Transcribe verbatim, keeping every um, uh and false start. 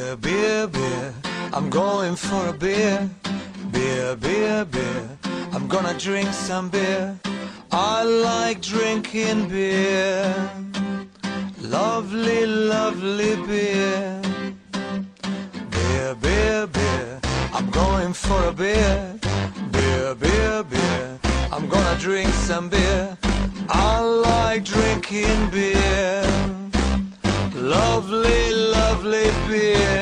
Beer, beer, beer, I'm going for a beer. Beer, beer, beer, I'm gonna drink some beer. I like drinking beer. Lovely, lovely beer. Beer, beer, beer, I'm going for a beer. Beer, beer, beer, I'm gonna drink some beer. I like drinking beer. Lovely, lovely beer.